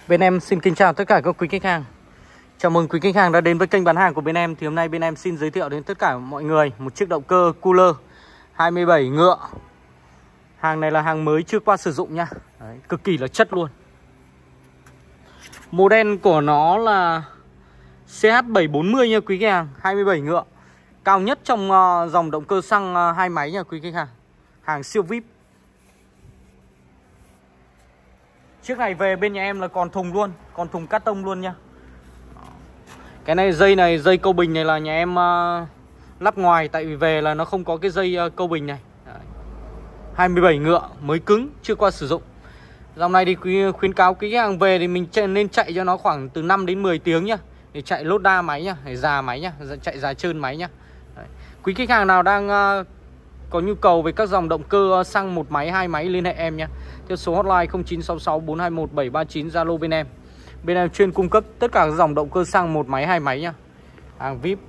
Bên em xin kính chào tất cả các quý khách hàng. Chào mừng quý khách hàng đã đến với kênh bán hàng của bên em. Thì hôm nay bên em xin giới thiệu đến tất cả mọi người một chiếc động cơ cooler 27 ngựa. Hàng này là hàng mới chưa qua sử dụng nha. Đấy, cực kỳ là chất luôn. Model của nó là CH740 nha quý khách hàng, 27 ngựa. Cao nhất trong dòng động cơ xăng hai máy nha quý khách hàng. Hàng siêu VIP. Chiếc này về bên nhà em là còn thùng luôn, còn thùng cát tông luôn nha. Cái này, dây câu bình này là nhà em lắp ngoài. Tại vì về là nó không có cái dây câu bình này. Đấy. 27 ngựa, mới cứng, chưa qua sử dụng. Dòng này thì khuyến cáo quý khách hàng về thì mình nên chạy cho nó khoảng từ 5 đến 10 tiếng nhá. Để chạy lốt đa máy nhá, để già máy nhá, chạy già trơn máy nhá. Đấy. Quý khách hàng nào đang có nhu cầu về các dòng động cơ xăng một máy, hai máy liên hệ em nhé. Theo số hotline 0966 421 739 Zalo bên em. Bên em chuyên cung cấp tất cả các dòng động cơ xăng một máy, hai máy nhá. Hàng VIP.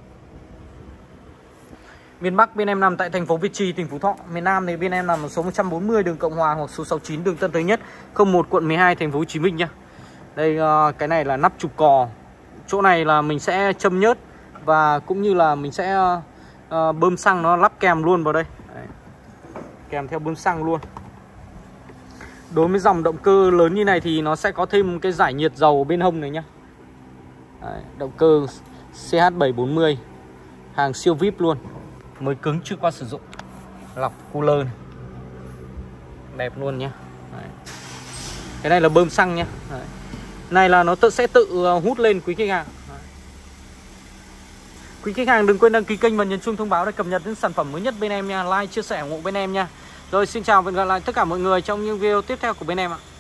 Miền Bắc bên em nằm tại thành phố Việt Trì, tỉnh Phú Thọ. Miền Nam thì bên em nằm ở số 140 đường Cộng Hòa hoặc số 69 đường Tân Thới Nhất, 01 quận 12 thành phố Hồ Chí Minh nhá. Đây cái này là nắp trục cò. Chỗ này là mình sẽ châm nhớt và cũng như là mình sẽ bơm xăng nó lắp kèm luôn vào đây. Đấy. Kèm theo bơm xăng luôn. Đối với dòng động cơ lớn như này thì nó sẽ có thêm cái giải nhiệt dầu bên hông này nhá. Đấy, động cơ CH740, hàng siêu VIP luôn, mới cứng chưa qua sử dụng. Lọc cooler này. Đẹp luôn nhá. Đấy. Cái này là bơm xăng nhá. Đấy. Này là nó sẽ tự hút lên quý khách hàng. Đấy. Quý khách hàng đừng quên đăng ký kênh và nhấn chuông thông báo để cập nhật những sản phẩm mới nhất bên em nha. Like, chia sẻ, ủng hộ bên em nha. Rồi xin chào và hẹn gặp lại tất cả mọi người trong những video tiếp theo của bên em ạ.